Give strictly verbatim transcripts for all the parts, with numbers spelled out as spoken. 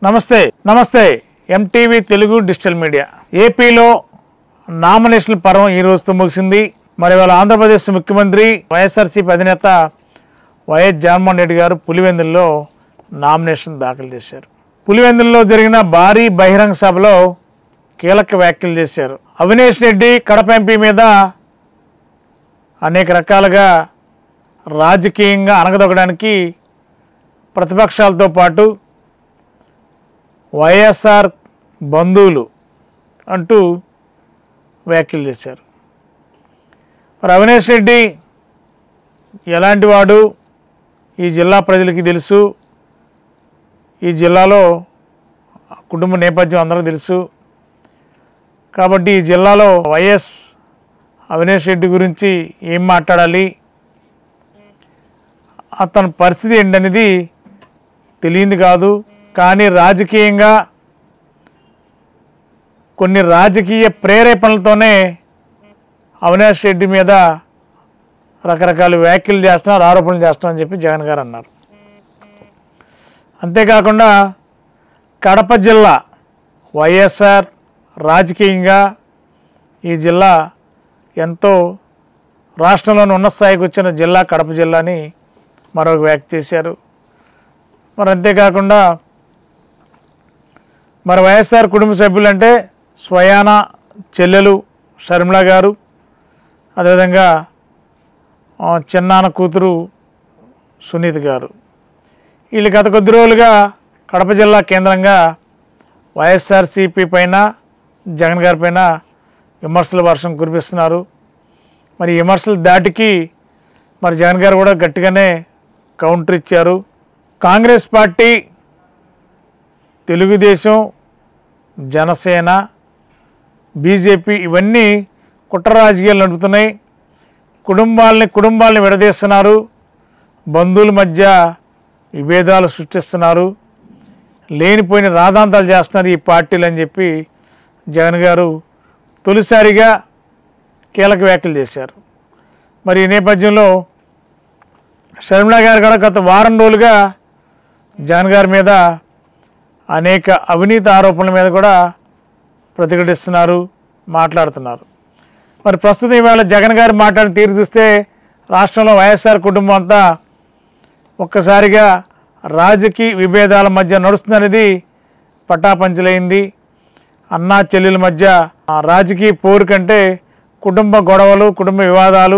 నమస్తే నమస్తే MTV Telugu digital media. ఏపీలో నామినేషన్ల పర్వం ఈ రోజుతో ముగిసింది. మరి వాళ్ళ ఆంధ్రప్రదేశ్ ముఖ్యమంత్రి వైఎస్ఆర్సీపీ అధినేత వైఎస్ జగన్మోహన్ రెడ్డి గారు పులివెందుల్లో నామినేషన్ దాఖలు చేశారు. పులివెందుల్లో జరిగిన భారీ బహిరంగ సభలో కీలక వ్యాఖ్యలు చేశారు. అవినేష్ రెడ్డి కడప ఎంపీ మీద అనేక రకాలుగా రాజకీయంగా అనగదొక్కడానికి ప్రతిపక్షాలతో పాటు వైఎస్ఆర్ బంధువులు అంటూ వ్యాఖ్యలు చేశారు. మరి అవినేష్ రెడ్డి ఎలాంటి వాడు ఈ జిల్లా ప్రజలకి తెలుసు. ఈ జిల్లాలో కుటుంబ నేపథ్యం అందరికీ తెలుసు. కాబట్టి ఈ జిల్లాలో వైఎస్ అవినేష్ రెడ్డి గురించి ఏం మాట్లాడాలి, అతని పరిస్థితి ఏంటనేది తెలియంది కాదు. కానీ రాజకీయంగా కొన్ని రాజకీయ ప్రేరేపణలతోనే అవినాష్ రెడ్డి మీద రకరకాల వ్యాఖ్యలు చేస్తున్నారు, ఆరోపణలు చేస్తున్నారని చెప్పి జగన్ గారు అన్నారు. అంతేకాకుండా కడప జిల్లా వైఎస్ఆర్ రాజకీయంగా ఈ జిల్లా ఎంతో రాష్ట్రంలోని ఉన్నత స్థాయికి వచ్చిన జిల్లా కడప జిల్లాని మరొక వ్యాఖ్య చేశారు. మరి అంతేకాకుండా మరి వైఎస్ఆర్ కుటుంబ సభ్యులంటే స్వయాన చెల్లెలు షర్మిల గారు, అదేవిధంగా చిన్నాన్న కూతురు సునీత గారు, వీళ్ళు గత కొద్ది రోజులుగా కడప జిల్లా కేంద్రంగా వైఎస్ఆర్సీపీ పైన జగన్ గారి పైన విమర్శల వర్షం కురిపిస్తున్నారు. మరి విమర్శల దాటికి మరి జగన్ గారు కూడా గట్టిగానే కౌంటర్ ఇచ్చారు. కాంగ్రెస్ పార్టీ, తెలుగుదేశం, జనసేన, బీజేపీ ఇవన్నీ కుట్ర రాజకీయాలు నడుపుతున్నాయి. కుటుంబాలని కుటుంబాలని విడదీస్తున్నారు, బంధువుల మధ్య విభేదాలు సృష్టిస్తున్నారు, లేనిపోయిన రాద్ధాంతాలు చేస్తున్నారు ఈ పార్టీలు అని చెప్పి జగన్ గారు తొలిసారిగా కీలక వ్యాఖ్యలు చేశారు. మరి ఈ నేపథ్యంలో షర్మిల గారు కూడా గత వారం రోజులుగా జగన్ గారి మీద అనేక అవినీతి ఆరోపణల మీద కూడా ప్రతిఘటిస్తున్నారు, మాట్లాడుతున్నారు. మరి ప్రస్తుతం ఇవాళ జగన్ గారు మాట్లాడిన తీరు చూస్తే రాష్ట్రంలో వైఎస్ఆర్ కుటుంబం అంతా ఒక్కసారిగా రాజకీయ విభేదాల మధ్య నడుస్తుందనేది పటాపంచలైంది. అన్నా చెల్లెల మధ్య రాజకీయ పోరు కంటే కుటుంబ గొడవలు, కుటుంబ వివాదాలు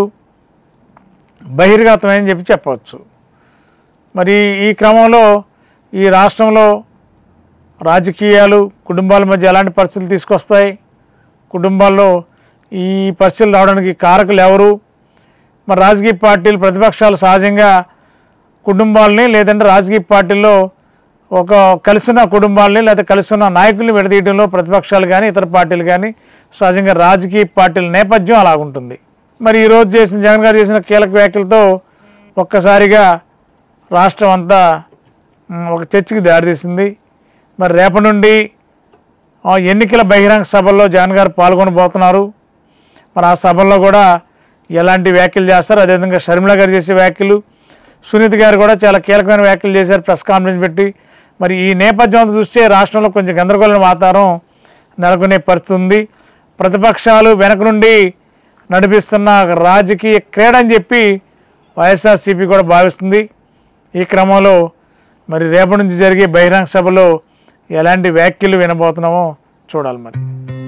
బహిర్గతమని చెప్పి చెప్పవచ్చు. మరి ఈ క్రమంలో ఈ రాష్ట్రంలో రాజకీయాలు కుటుంబాల మధ్య ఎలాంటి పరిస్థితులు తీసుకొస్తాయి, కుటుంబాల్లో ఈ పరిస్థితులు రావడానికి కారకులు ఎవరు? మరి రాజకీయ పార్టీలు, ప్రతిపక్షాలు సహజంగా కుటుంబాలని లేదంటే రాజకీయ పార్టీల్లో ఒక కలిసిన కుటుంబాలని లేదా కలిసిన నాయకుల్ని విడదీయడంలో ప్రతిపక్షాలు కానీ ఇతర పార్టీలు కానీ సహజంగా రాజకీయ పార్టీల నేపథ్యం అలాగుంటుంది. మరి ఈరోజు చేసిన జగన్ గారు చేసిన కీలక వ్యాఖ్యలతో ఒక్కసారిగా రాష్ట్రం అంతా ఒక చర్చకి దారితీసింది. మరి రేపటి నుండి ఎన్నికల బహిరంగ సభల్లో జగన్ గారు పాల్గొనబోతున్నారు. మరి ఆ సభల్లో కూడా ఎలాంటి వ్యాఖ్యలు చేస్తారు, అదేవిధంగా షర్మిల గారు చేసే వ్యాఖ్యలు, సునీత గారు కూడా చాలా కీలకమైన వ్యాఖ్యలు చేశారు ప్రెస్ కాన్ఫరెన్స్ పెట్టి. మరి ఈ నేపథ్యం అంతా చూస్తే రాష్ట్రంలో కొంచెం గందరగోళ వాతావరణం నెలకొనే పరిస్థితి ఉంది. ప్రతిపక్షాలు వెనక నుండి నడిపిస్తున్న రాజకీయ క్రీడ అని చెప్పి వైఎస్ఆర్సీపీ కూడా భావిస్తుంది. ఈ క్రమంలో మరి రేపటి నుంచి జరిగే బహిరంగ సభలో ఎలాంటి వ్యాఖ్యలు వినబోతున్నామో చూడాలి. మరి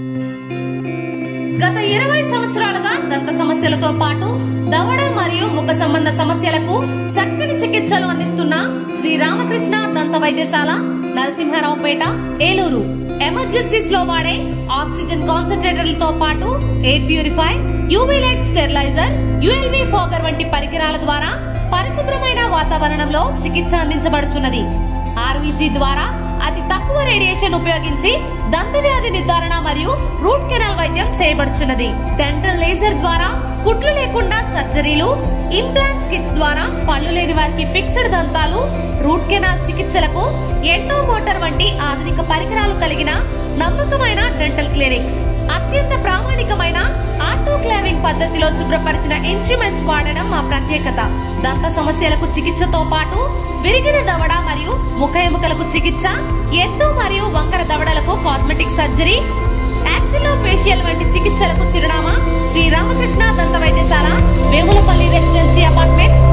గత ఇరవై సంవత్సరాలుగా దంత సమస్యలతో పాటు దవడ మరియు ముఖ సంబంధ సమస్యలకు చక్కని చికిత్సలు అందిస్తున్న శ్రీ రామకృష్ణ దంత వైద్యశాల, నరసింహారావుపేట, ఏలూరు. ఎమర్జెన్సీస్ లో వాడే ఆక్సిజన్ కాన్సంట్రేటర్లతో పాటు air purify, UV light steriliser, ULV fogger వంటి పరికరాల ద్వారా పరిశుభ్రమైన వాతావరణంలో చికిత్స అందించబడుచున్నది. ఆర్వీజీ ద్వారా అతి తక్కువ రేడియేషన్ ఉపయోగించి దంత వ్యాధి నిర్ధారణ మరియు రూట్ కెనాల్ వైద్యం చేయబడుచున్నది. డెంటల్ లేజర్ ద్వారా కుట్లు లేకుండా సర్జరీలు, ఇంప్లాంట్స్ కిట్స్ ద్వారా పళ్ళు లేని వారికి ఫిక్స్డ్ దంతాలు, రూట్ కెనాల్ చికిత్సలకు ఎండో మోటార్ వంటి ఆధునిక పరికరాలు కలిగిన నమ్మకమైన డెంటల్ క్లినిక్. అత్యంత ప్రామాణికమైన ఆటోక్లావింగ్ పద్ధతిలో శుభ్రపరిచిన ఇన్స్ట్రుమెంట్స్ వాడడం మా ప్రత్యేకత. దంత సమస్యలకు చికిత్సతో పాటు విరిగిన దవడ మరియు ముఖ ఎముకలకు చికిత్స, ఎత్తు మరియు వంకర దవడలకు కాస్మెటిక్ సర్జరీ, యాక్సిలోఫేషియల్ వంటి చికిత్సలకు చిరునామా శ్రీ రామకృష్ణ దంత వైద్యశాల, వేములపల్లి రెసిడెన్సీ అపార్ట్మెంట్,